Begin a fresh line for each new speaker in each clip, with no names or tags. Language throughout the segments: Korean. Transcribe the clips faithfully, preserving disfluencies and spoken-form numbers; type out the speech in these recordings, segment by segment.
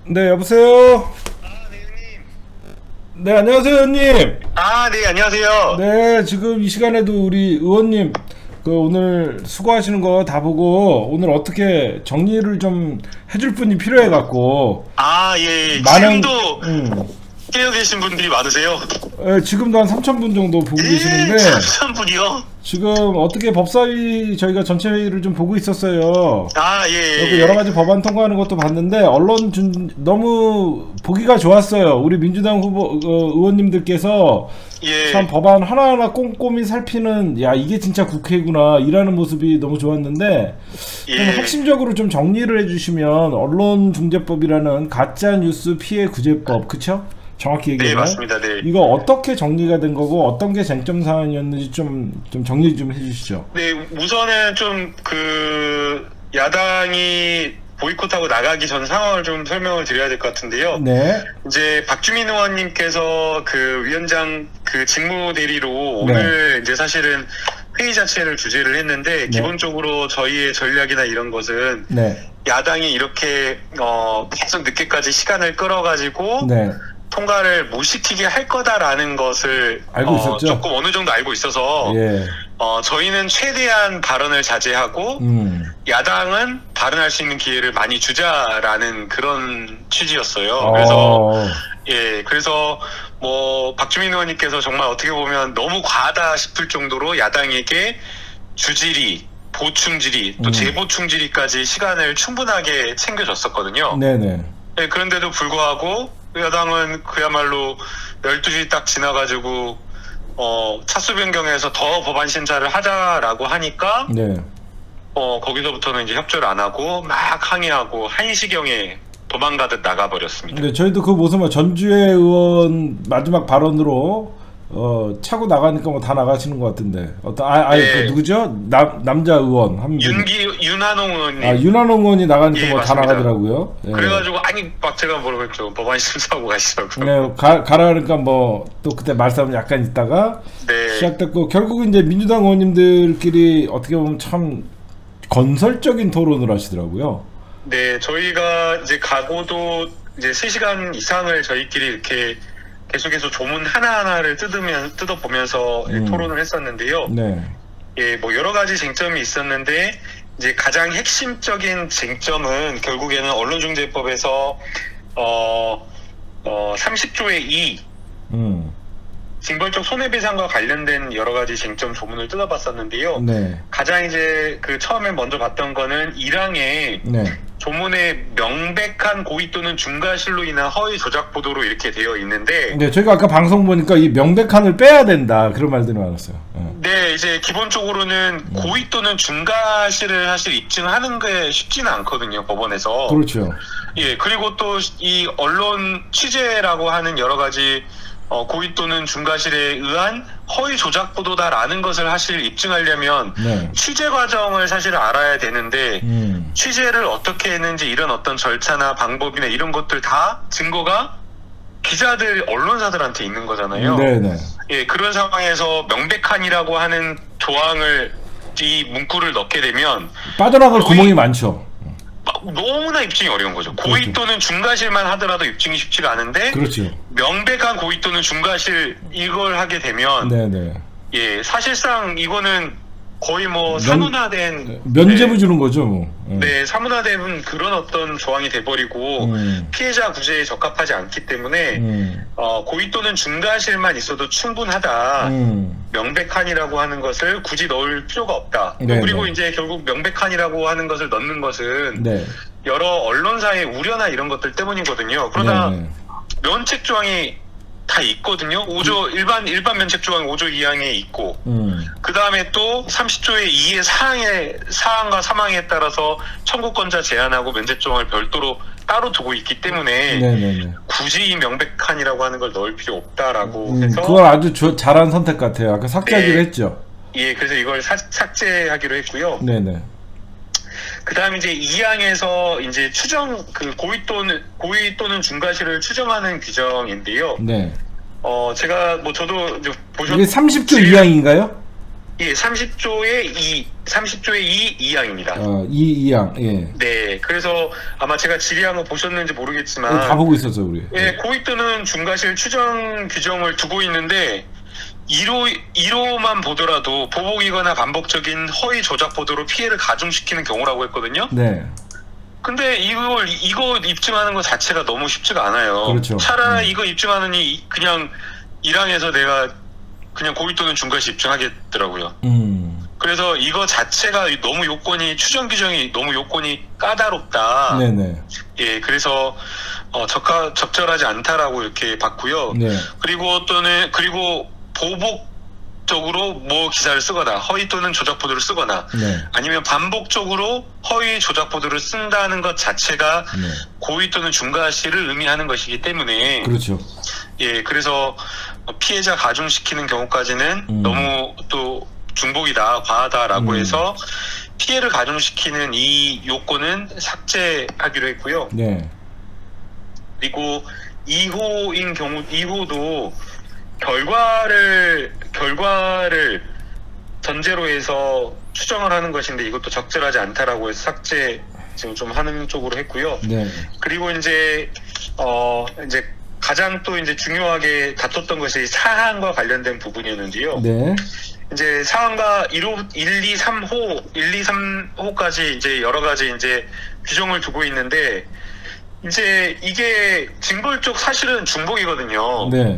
네, 여보세요?
아, 네, 형님.
네, 안녕하세요, 의원님.
아, 네, 안녕하세요.
네, 지금 이 시간에도 우리 의원님, 그 오늘 수고하시는 거 다 보고, 오늘 어떻게 정리를 좀 해줄 분이 필요해갖고,
아, 예, 예.
많은,
지금도
음,
깨어 계신 분들이 많으세요?
예, 지금도 한 삼천 분 정도 보고
예,
계시는데,
삼천 분이요?
지금 어떻게 법사위 저희가 전체 회의를 좀 보고 있었어요.
아, 예, 예.
그리고 여러 가지 법안 통과하는 것도 봤는데 언론 준 너무 보기가 좋았어요. 우리 민주당 후보 어, 의원님들께서
예.
참 법안 하나하나 꼼꼼히 살피는, 야 이게 진짜 국회구나 이라는 모습이 너무 좋았는데, 좀
예.
핵심적으로 좀 정리를 해주시면, 언론중재법이라는 가짜 뉴스 피해 구제법, 그쵸? 정확히
네,
얘기하면
맞습니다. 네.
이거 어떻게 정리가 된 거고 어떤 게 쟁점 사안이었는지 좀 좀 정리 좀 해주시죠.
네, 우선은 좀 그 야당이 보이콧하고 나가기 전 상황을 좀 설명을 드려야 될 것 같은데요.
네.
이제 박주민 의원님께서 그 위원장 그 직무 대리로
네.
오늘 이제 사실은 회의 자체를 주재를 했는데,
네.
기본적으로 저희의 전략이나 이런 것은
네.
야당이 이렇게 어 계속 늦게까지 시간을 끌어가지고
네.
통과를 못 시키게 할 거다라는 것을
알고
어,
있었죠?
조금 어느 정도 알고 있어서
예.
어 저희는 최대한 발언을 자제하고
음.
야당은 발언할 수 있는 기회를 많이 주자라는 그런 취지였어요. 그래서
어.
예, 그래서 뭐 박주민 의원님께서 정말 어떻게 보면 너무 과하다 싶을 정도로 야당에게 주질의, 보충질의, 또
음.
재보충질의까지 시간을 충분하게 챙겨줬었거든요.
네네.
예, 그런데도 불구하고 야당은 그야말로 열두 시 딱 지나가지고 어 차수 변경해서 더 법안 심사를 하자라고 하니까
네.
어 거기서부터는 이제 협조를 안 하고 막 항의하고 한 시경에 도망가듯 나가버렸습니다.
네, 저희도 그 모습을 전주의 의원 마지막 발언으로 어 차고 나가니까 뭐 다 나가시는 것 같은데, 어떤 아, 아,
네.
그 누구죠? 남 남자 의원 한 분.
윤기 윤한홍 의원님.
아, 윤한홍 의원이 나가니까
예,
뭐 다
맞습니다.
나가더라고요. 예.
그래가지고 아니 막 제가 뭐라고 했죠. 법안 심사하고 가시라고.
네, 가, 가라 그러니까 뭐 또 그때 말싸움 약간 있다가
네.
시작됐고, 결국 이제 민주당 의원님들끼리 어떻게 보면 참 건설적인 토론을 하시더라고요.
네, 저희가 이제 가고도 이제 세 시간 이상을 저희끼리 이렇게 계속해서 조문 하나하나를 뜯으면, 뜯어보면서
음.
토론을 했었는데요.
네.
예, 뭐 여러 가지 쟁점이 있었는데, 이제 가장 핵심적인 쟁점은 결국에는 언론중재법에서, 어, 어, 삼십 조의 이,
음.
징벌적 손해배상과 관련된 여러 가지 쟁점 조문을 뜯어봤었는데요.
네.
가장 이제 그 처음에 먼저 봤던 거는 일 항에
네.
조문에 명백한 고의 또는 중과실로 인한 허위 조작 보도로 이렇게 되어 있는데,
네, 저희가 아까 방송 보니까 이 명백한을 빼야 된다 그런 말들이 많았어요. 네.
네, 이제 기본적으로는 고의 또는 중과실을 사실 입증하는 게 쉽지는 않거든요, 법원에서.
그렇죠.
예, 그리고 또 이 언론 취재라고 하는 여러 가지 어, 고의 또는 중과실에 의한 허위 조작 보도다라는 것을 사실 입증하려면
네.
취재 과정을 사실 알아야 되는데,
음.
취재를 어떻게 했는지 이런 어떤 절차나 방법이나 이런 것들 다 증거가 기자들, 언론사들한테 있는 거잖아요.
네네.
예, 그런 상황에서 명백한이라고 하는 조항을, 이 문구를 넣게 되면
빠져나갈
거의-
구멍이 많죠.
막 너무나 입증이 어려운 거죠. 고의
그렇죠.
또는 중과실만 하더라도 입증이 쉽지가 않은데,
그렇죠.
명백한 고의 또는 중과실 이걸 하게 되면
네네.
예, 사실상 이거는 거의 뭐
면-
사문화된
면죄부
네,
주는 거죠, 뭐. 음.
네, 사문화된 그런 어떤 조항이 돼버리고
음.
피해자 구제에 적합하지 않기 때문에
음.
어, 고의 또는 중과실만 있어도 충분하다.
음.
명백한이라고 하는 것을 굳이 넣을 필요가 없다.
네,
그리고
네.
이제 결국 명백한이라고 하는 것을 넣는 것은
네.
여러 언론사의 우려나 이런 것들 때문이거든요. 그러나
네. 네.
면책 조항이 다 있거든요. 오 조 일반 일반 면책 조항 오 조 이 항에 있고,
음.
그 다음에 또 삼십 조의 이의 사항에 사항과 사망에 따라서 청구권자 제한하고 면책 조항을 별도로 따로 두고 있기 때문에
네네네.
굳이 이 명백한이라고 하는 걸 넣을 필요 없다라고
음,
해서
그걸 아주 조, 잘한 선택 같아요. 아까 삭제하기로
네.
했죠.
예, 그래서 이걸 사, 삭제하기로 했고요.
네네.
그 다음에 이제 이 항에서 이제 추정, 그 고의 또는, 고의 또는 중과실을 추정하는 규정인데요.
네.
어, 제가 뭐 저도 이제 보셨,
이게 삼십 조 이 항인가요?
예, 삼십 조의 이, 삼십 조의 이, 이 항입니다.
어, 이, 이 항, 예.
네, 그래서 아마 제가 질의한 거 보셨는지 모르겠지만
다 보고 있었어 우리.
예, 고의 또는 중과실 추정 규정을 두고 있는데 일 호, 일 호만 보더라도 보복이거나 반복적인 허위 조작 보도로 피해를 가중시키는 경우라고 했거든요.
네.
근데 이걸 이거 입증하는 것 자체가 너무 쉽지가 않아요.
그렇죠.
차라리
네.
이거 입증하느니 그냥 일 항에서 내가 그냥 고의 또는 중과실 입증하겠더라고요.
음.
그래서 이거 자체가 너무 요건이 추정 규정이 너무 요건이 까다롭다.
네네.
예, 그래서 어, 적하, 적절하지 않다라고 이렇게 봤고요.
네.
그리고 또는 그리고 보복적으로 뭐 기사를 쓰거나 허위 또는 조작 보도를 쓰거나
네.
아니면 반복적으로 허위 조작 보도를 쓴다는 것 자체가
네.
고의 또는 중과실을 의미하는 것이기 때문에
그렇죠.
예, 그래서 피해자 가중시키는 경우까지는
음.
너무 또 중복이다, 과하다라고
음.
해서 피해를 가중시키는 이 요건은 삭제하기로 했고요.
네.
그리고 이 호인 경우, 이 호도 결과를, 결과를 전제로 해서 추정을 하는 것인데 이것도 적절하지 않다라고 해서 삭제 지금 좀 하는 쪽으로 했고요.
네.
그리고 이제, 어, 이제 가장 또 이제 중요하게 다퉜던 것이 사항과 관련된 부분이었는데요.
네.
이제 사항과 일 호, 일, 이, 삼 호, 일, 이, 삼 호까지 이제 여러 가지 이제 규정을 두고 있는데, 이제 이게 징벌적 사실은 중복이거든요.
네.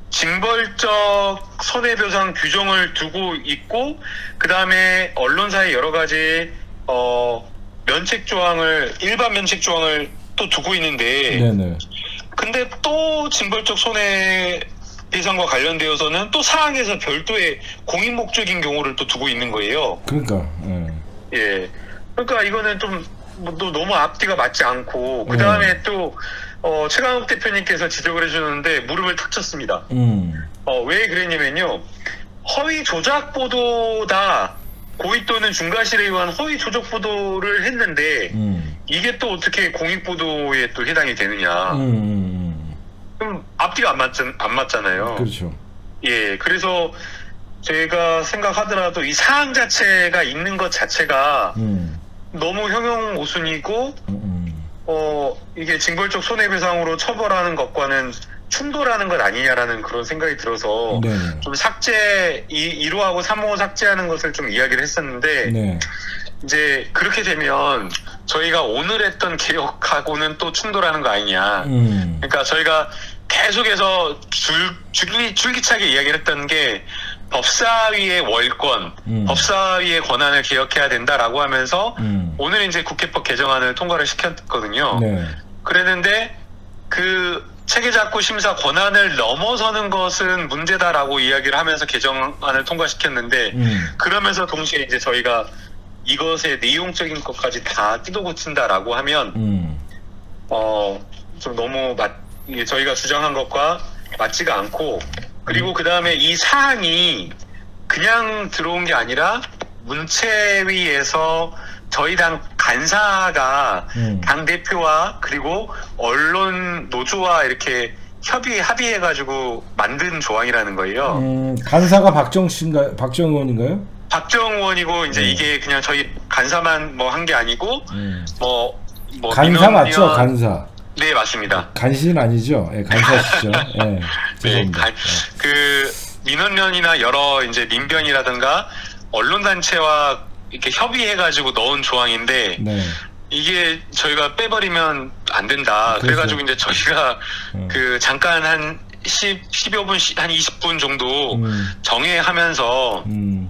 징벌적 손해배상 규정을 두고 있고, 그 다음에 언론사의 여러 가지, 어, 면책 조항을, 일반 면책 조항을 또 두고 있는데,
네네.
근데 또 징벌적 손해배상과 관련되어서는 또 사항에서 별도의 공익 목적인 경우를 또 두고 있는 거예요.
그러니까. 예.
예. 그러니까 이거는 좀, 뭐, 또 너무 앞뒤가 맞지 않고, 그 다음에 또, 어, 최강욱 대표님께서 지적을 해주는데 무릎을 탁 쳤습니다.
음.
어, 왜 그랬냐면요. 허위 조작 보도다. 고의 또는 중과실에 의한 허위 조작 보도를 했는데,
음.
이게 또 어떻게 공익 보도에 또 해당이 되느냐.
음. 음.
그럼 앞뒤가 안, 맞, 안 맞잖아요.
그렇죠.
예, 그래서 제가 생각하더라도 이 사항 자체가 있는 것 자체가
음.
너무 형용 모순이고,
음.
어, 이게 징벌적 손해배상으로 처벌하는 것과는 충돌하는 것 아니냐라는 그런 생각이 들어서
네.
좀 삭제, 이, 일 호하고 삼 호 삭제하는 것을 좀 이야기를 했었는데,
네.
이제 그렇게 되면 저희가 오늘 했던 개혁하고는 또 충돌하는 거 아니냐.
음.
그러니까 저희가 계속해서 줄, 줄기, 줄기차게 이야기를 했던 게 법사위의 월권,
음.
법사위의 권한을 개혁해야 된다라고 하면서
음.
오늘 이제 국회법 개정안을 통과를 시켰거든요.
네.
그랬는데 그 체계작구 심사 권한을 넘어서는 것은 문제다라고 이야기를 하면서 개정안을 통과시켰는데
음.
그러면서 동시에 이제 저희가 이것의 내용적인 것까지 다 뜯어 고친다라고 하면
음.
어 좀 너무 맞, 이게 저희가 주장한 것과 맞지가 않고 그리고 그 다음에 이 사항이 그냥 들어온 게 아니라 문체위에서 저희 당 간사가
음.
당 대표와 그리고 언론 노조와 이렇게 협의 합의해가지고 만든 조항이라는 거예요.
음. 간사가 박정 씨인가요? 박정 의원인가요?
박정 의원이고 이제
음.
이게 그냥 저희 간사만 뭐 한 게 아니고
음.
뭐, 뭐
간사
민원
맞죠?
의원-
간사.
네 맞습니다.
간신 아니죠? 예, 간사시죠. 예.
네,
죄송합니다.
가- 그 민원련이나 여러 이제 민변이라든가 언론단체와 이렇게 협의해가지고 넣은 조항인데
네.
이게 저희가 빼버리면 안 된다.
그렇죠.
그래가지고 이제 저희가
음.
그 잠깐 한 십, 십여 분, 한 이십 분 정도
음.
정회하면서
음.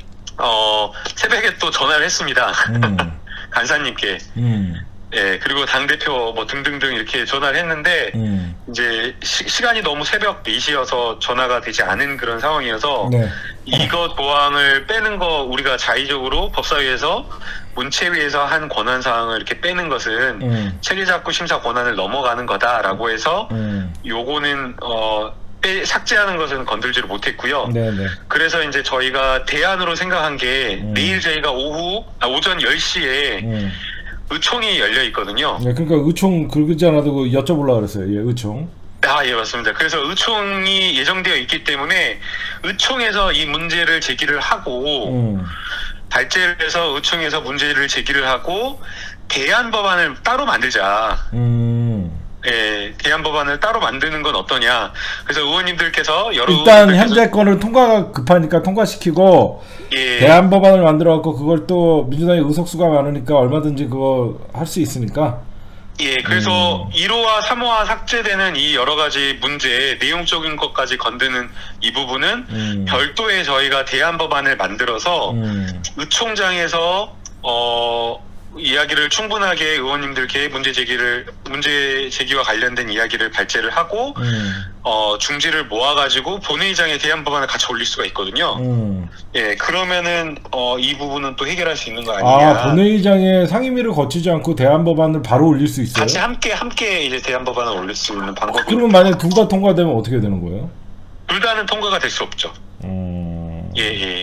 어 새벽에 또 전화를 했습니다.
음.
간사님께.
음.
예, 그리고 당대표 뭐 등등등 이렇게 전화를 했는데
음.
이제 시, 시간이 너무 새벽 네 시여서 전화가 되지 않은 그런 상황이어서
네.
이거 조항을 빼는 거 우리가 자의적으로 법사위에서 문체위에서 한 권한 사항을 이렇게 빼는 것은
음.
체계작구 심사 권한을 넘어가는 거다라고 해서
음.
요거는 어 빼, 삭제하는 것은 건들지를 못했고요.
네네.
그래서 이제 저희가 대안으로 생각한 게
음.
내일 저희가 오후 아, 오전 열 시에
음.
의총이 열려 있거든요.
네, 그러니까 의총 그러지 않아도 그 여쭤보려고 그랬어요. 예, 의총.
아, 예, 맞습니다. 그래서 의총이 예정되어 있기 때문에 의총에서 이 문제를 제기를 하고
음.
발제를 해서 의총에서 문제를 제기를 하고 대안 법안을 따로 만들자.
음.
예, 대안 법안을 따로 만드는 건 어떠냐. 그래서 의원님들께서 여러
일단
의원님들께서
현재 거는 통과가 급하니까 통과시키고
예,
대안 법안을 만들어 갖고 그걸 또 민주당의 의석수가 많으니까 얼마든지 그거 할 수 있으니까.
예, 그래서
음.
일 호와 삼 호와 삭제되는 이 여러 가지 문제, 내용적인 것까지 건드는 이 부분은
음.
별도의 저희가 대안 법안을 만들어서
음.
의총장에서 어 이야기를 충분하게 의원님들께 문제 제기를 문제 제기와 관련된 이야기를 발제를 하고
음.
어 중지를 모아가지고 본회의장에 대안 법안을 같이 올릴 수가 있거든요.
음.
예, 그러면은 어 이 부분은 또 해결할 수 있는 거 아니냐.
아, 본회의장에 상임위를 거치지 않고 대안 법안을 바로 올릴 수 있어요?
같이 함께 함께 이제 대안 법안을 올릴 수 있는 방법이.
그러면 만약 둘 다 통과되면 어떻게 되는 거예요?
둘 다는 통과가 될 수 없죠.
음.
예, 예.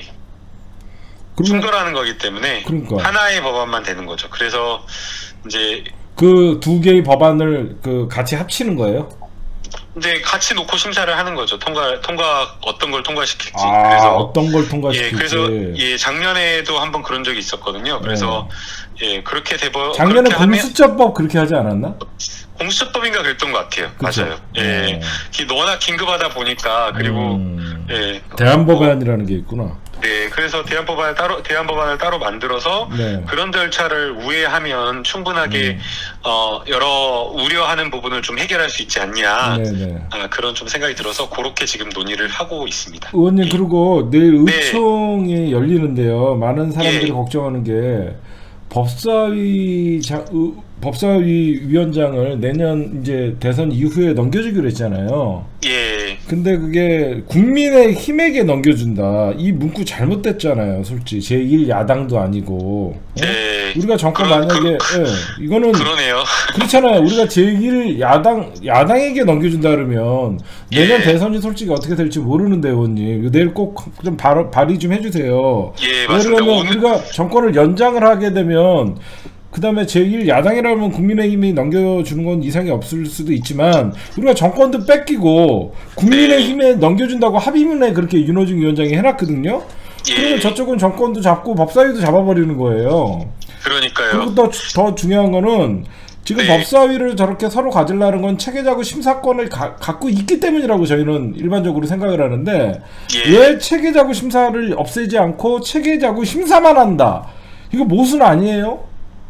그러면
충돌하는 거기 때문에
그러니까.
하나의 법안만 되는 거죠. 그래서 이제
그 두 개의 법안을 그 같이 합치는 거예요?
이제 같이 놓고 심사를 하는 거죠. 통과 통과 어떤 걸 통과시킬지.
아,
그래서
어떤 걸
예,
통과시킬지.
그래서 예 작년에도 한번 그런 적이 있었거든요. 그래서 예 그렇게 돼버
작년에
그렇게 하면
공수처법 그렇게 하지 않았나?
공수처법인가 그랬던 것 같아요.
그쵸?
맞아요. 예, 기- 워낙 긴급하다 보니까 그리고
음.
예
대안
뭐,
법안이라는 게 있구나.
네, 그래서 대안 법안을 따로 대안 법안을 따로 만들어서
네.
그런 절차를 우회하면 충분하게
음.
어 여러 우려하는 부분을 좀 해결할 수 있지 않냐.
네네.
아, 그런 좀 생각이 들어서 그렇게 지금 논의를 하고 있습니다.
의원님
예.
그리고 내일
네.
의총이 열리는데요. 많은 사람들이
예.
걱정하는 게 법사위 자, 의, 법사위 위원장을 내년 이제 대선 이후에 넘겨주기로 했잖아요.
예,
근데 그게 국민의 힘에게 넘겨준다. 이 문구 잘못됐잖아요. 솔직히 제일 야당도 아니고. 어?
네.
우리가 정권
그러-
만약에 예, 이거는
그러네요.
그렇잖아요. 우리가 제일 야당 야당에게 넘겨준다 그러면 내년
예.
대선이 솔직히 어떻게 될지 모르는데 의원님 내일 꼭 좀 발의 좀 해주세요.
예, 맞습니다.
왜냐면
오늘
우리가 정권을 연장을 하게 되면 그 다음에 제일 야당이라면 국민의힘이 넘겨주는 건 이상이 없을 수도 있지만 우리가 정권도 뺏기고 국민의힘에 넘겨준다고 합의문에 그렇게 윤호중 위원장이 해놨거든요. 그러면
예,
저쪽은 정권도 잡고 법사위도 잡아버리는 거예요.
그러니까요.
그리고 또 더 중요한 거는 지금
네.
법사위를 저렇게 서로 가지려는 건 체계자구 심사권을 가, 갖고 있기 때문이라고 저희는 일반적으로 생각을 하는데
예.
왜 체계자구 심사를 없애지 않고 체계자구 심사만 한다? 이거 모순 아니에요?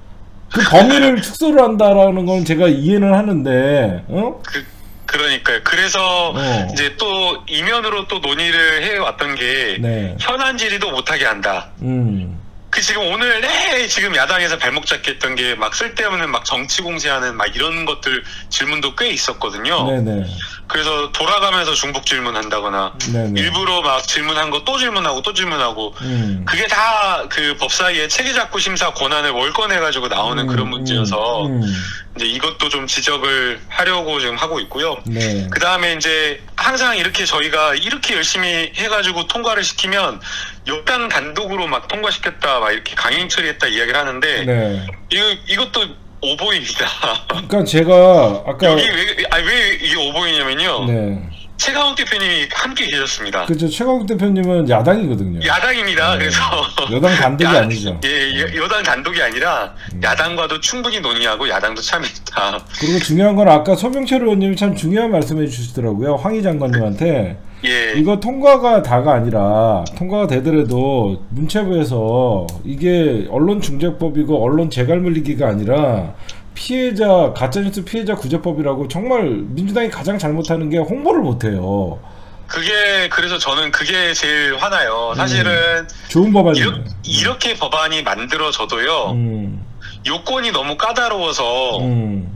그 범위를 축소를 한다라는 건 제가 이해는 하는데, 어?
그 그러니까요. 그래서
어.
이제 또 이면으로 또 논의를 해왔던 게
네.
현안 질의도 못하게 한다.
음.
그 지금 오늘 내 지금 야당에서 발목 잡겠던 게 막 쓸데없는 막 정치 공세하는 막 이런 것들 질문도 꽤 있었거든요.
네네.
그래서 돌아가면서 중복 질문한다거나
네네.
일부러 막 질문한 거 또 질문하고 또 질문하고
음.
그게 다 그 법사위의 체계작구 심사 권한을 월권해 가지고 나오는
음,
그런 문제여서
음, 음.
이제 이것도 좀 지적을 하려고 지금 하고 있고요.
네.
그 다음에 이제 항상 이렇게 저희가 이렇게 열심히 해가지고 통과를 시키면 여당 단독으로 막 통과시켰다 막 이렇게 강행 처리했다 이야기를 하는데
네.
이거 이것도 오보입니다.
그러니까 제가 아까
여기 왜, 아니 왜 이게 오보이냐면요.
네.
최강욱 대표님이 함께 계셨습니다.
그렇죠. 최강욱 대표님은 야당이거든요.
야당입니다.
네.
그래서
여당 단독이
야-
아니죠.
예, 여- 여당 단독이 아니라
음.
야당과도 충분히 논의하고 야당도 참여했다.
그리고 중요한 건 아까 서병철 의원님이 참 중요한 말씀해 주시더라고요. 황희 장관님한테
예,
이거 통과가 다가 아니라 통과가 되더라도 문체부에서 이게 언론중재법이고 언론 재갈 물리기가 아니라 피해자 가짜뉴스 피해자 구제법이라고 정말 민주당이 가장 잘못하는 게 홍보를 못해요.
그게 그래서 저는 그게 제일 화나요. 사실은
좋은 법안이에요.
이렇게, 이렇게 법안이 만들어져도요.
음,
요건이 너무 까다로워서
음,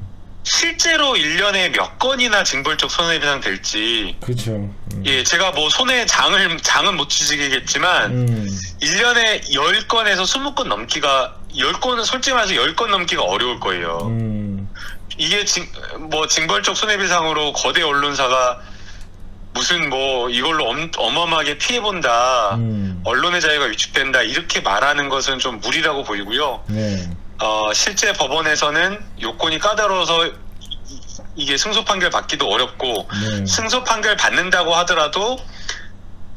실제로 일 년에 몇 건이나 징벌적 손해배상 될지
그렇죠. 음,
예, 제가 뭐 손에 장을 장은 못 치시겠지만
음,
일 년에 열 건에서 스무 건 넘기가 열 건은 솔직히 말해서 열 건 넘기가 어려울 거예요.
음,
이게 징, 뭐 징벌적 손해배상으로 거대 언론사가 무슨 뭐 이걸로 엄, 어마어마하게 피해본다,
음,
언론의 자유가 위축된다 이렇게 말하는 것은 좀 무리라고 보이고요.
네,
어, 실제 법원에서는 요건이 까다로워서 이- 이게 승소 판결 받기도 어렵고
네,
승소 판결 받는다고 하더라도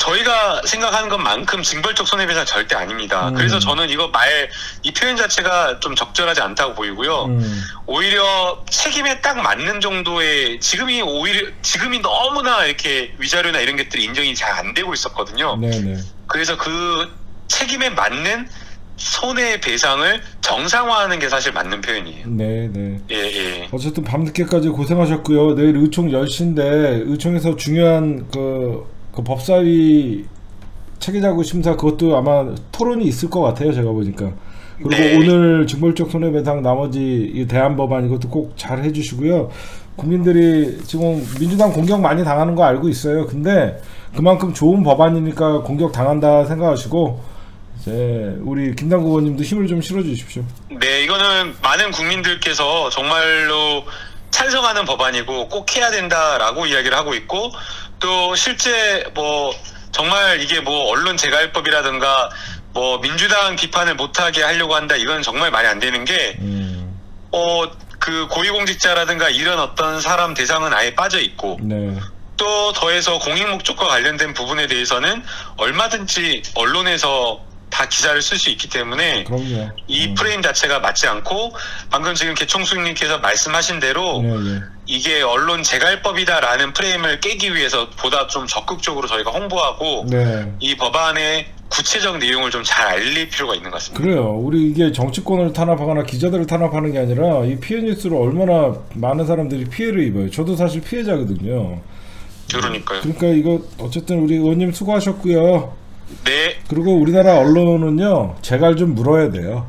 저희가 생각하는 것만큼 징벌적 손해배상 절대 아닙니다.
음.
그래서 저는 이거 말, 이 표현 자체가 좀 적절하지 않다고 보이고요.
음.
오히려 책임에 딱 맞는 정도의, 지금이 오히려, 지금이 너무나 이렇게 위자료나 이런 것들이 인정이 잘 안 되고 있었거든요.
네네.
그래서 그 책임에 맞는 손해배상을 정상화하는 게 사실 맞는 표현이에요.
네네.
예, 예.
어쨌든 밤늦게까지 고생하셨고요. 내일 의총 열 시인데 의총에서 중요한 그, 그 법사위 체계자구 심사 그것도 아마 토론이 있을 것 같아요. 제가 보니까. 그리고
네.
오늘 징벌적 손해배상 나머지 이 대안법안 이것도 꼭 잘 해주시고요. 국민들이 지금 민주당 공격 많이 당하는 거 알고 있어요. 근데 그만큼 좋은 법안이니까 공격 당한다 생각하시고 이제 우리 김남국 의원님도 힘을 좀 실어 주십시오.
네, 이거는 많은 국민들께서 정말로 찬성하는 법안이고 꼭 해야 된다라고 이야기를 하고 있고, 또 실제 뭐 정말 이게 뭐 언론 재갈법이라든가 뭐 민주당 비판을 못하게 하려고 한다, 이건 정말 말이 안 되는 게,
음.
어, 그 고위공직자라든가 이런 어떤 사람 대상은 아예 빠져 있고,
네.
또 더해서 공익 목적과 관련된 부분에 대해서는 얼마든지 언론에서 다 기사를 쓸 수 있기 때문에
그럼요.
이
음.
프레임 자체가 맞지 않고, 방금 지금 개총수님께서 말씀하신 대로
네, 네.
이게 언론 재갈법이다라는 프레임을 깨기 위해서 보다 좀 적극적으로 저희가 홍보하고
네.
이 법안의 구체적 내용을 좀 잘 알릴 필요가 있는 것 같습니다.
그래요. 우리 이게 정치권을 탄압하거나 기자들을 탄압하는 게 아니라 이 피해 뉴스로 얼마나 많은 사람들이 피해를 입어요. 저도 사실 피해자거든요.
그러니까요.
그러니까 이거 어쨌든 우리 의원님 수고하셨고요.
네.
그리고 우리나라 언론은요 제갈 좀 물어야 돼요.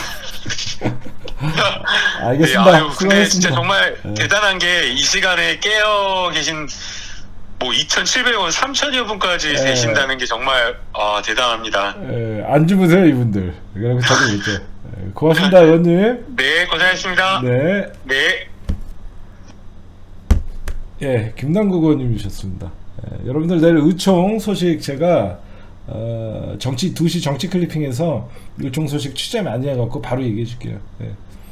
알겠습니다.
네, 아유, 근데
수고하셨습니다.
진짜 정말
네.
대단한 게 이 시간에 깨어 계신 뭐 이천칠백 원, 삼천여 분까지
네.
되신다는 게 정말 아, 대단합니다.
에, 안 주무세요 이분들. 그리고 저도 그렇죠. 에, 고맙습니다 의원님.
네, 고생하셨습니다.
네.
네.
예, 김남국 의원님이셨습니다. 예, 여러분들 내일 의총 소식 제가 어, 정치 두 시 정치 클리핑에서 의총 소식 취재 많이 해갖고 바로 얘기해 줄게요. 예.